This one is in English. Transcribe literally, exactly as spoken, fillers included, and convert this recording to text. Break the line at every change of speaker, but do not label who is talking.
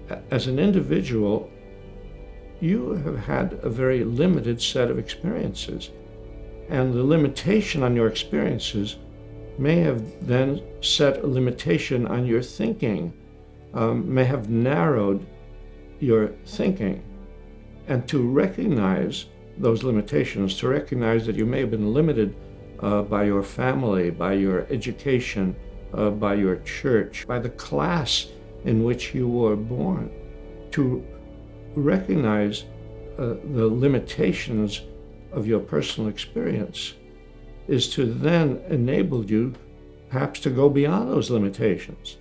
as an individual, you have had a very limited set of experiences. And the limitation on your experiences may have then set a limitation on your thinking, um, may have narrowed your thinking. And to recognize those limitations, to recognize that you may have been limited uh, by your family, by your education, uh, by your church, by the class in which you were born, to recognize uh, the limitations of your personal experience is to then enable you perhaps to go beyond those limitations.